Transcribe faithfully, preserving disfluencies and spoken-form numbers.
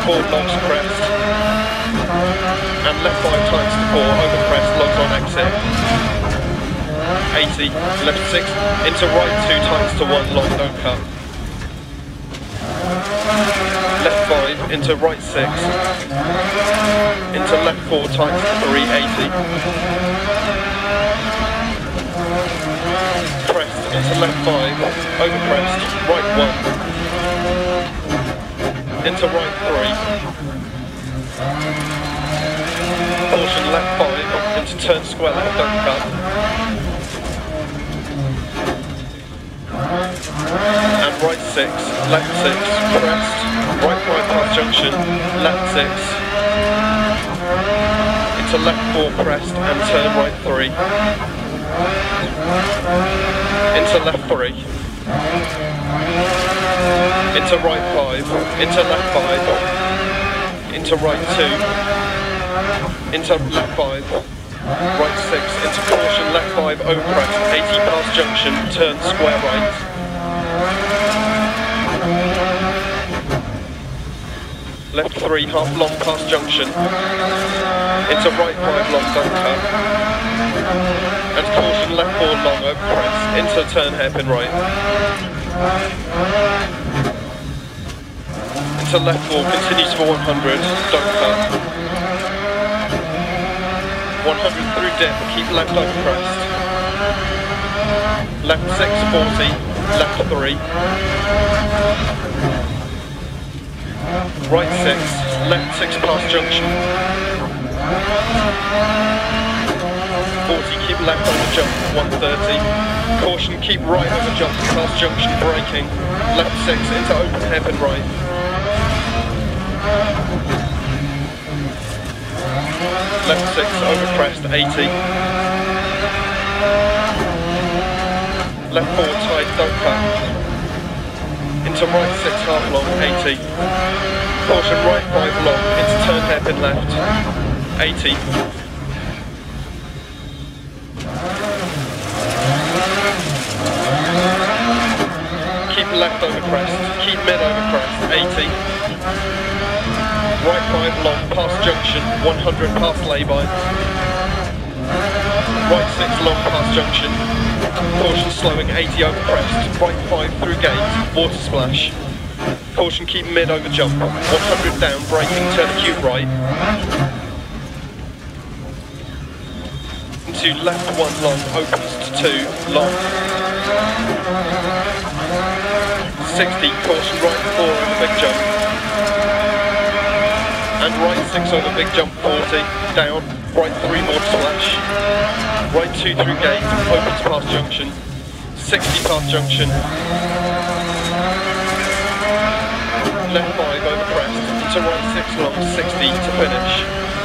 four, logs crest. And left five times to four, over crest, logs on exit. eighty, left six, into right two times to one, long, don't cut. Left five, into right six, into left four times to three, eighty. Crest, into left five, over crest, right one, into right three. Caution, left five, into turn square left, don't cut. And right six, left six, crest, right five past junction, left six, into left four crest and turn right three, into left three, into right five, into left five, into right two, into left five, right six, into caution, left five, over crest, eighty past junction, turn square right. Left three, half long past junction, into right five, long, don't cut. And caution, left four, long, over crest, into turn hairpin right. Into left four, continues for one hundred, don't cut. one hundred through dip, keep left over crest. Left six, forty, left three. Right six, left six past junction. forty, keep left over jump, one thirty. Caution, keep right over jump, past junction, braking. Left six, into open hairpin right. Left six, over crest, eighty. Left four, tight, don't cut. Into right six, half long, eighty. Caution, right five long, into turn hairpin left, eighty. Keep left over crest, keep mid over crest, eighty. Right five long, past junction, one hundred past lay-by. Right six long, past junction. Caution, slowing, eighty over crest. Right five through gate, water splash. Caution, keep mid over jump. one hundred down, braking, turn acute right. Into left one long, opens to two, long. sixty, caution, right four over big jump. And right six over big jump, forty, down, right three, water splash. Right two through gate, opens past junction. sixty past junction. Left five over crest, into right six long, sixty to finish.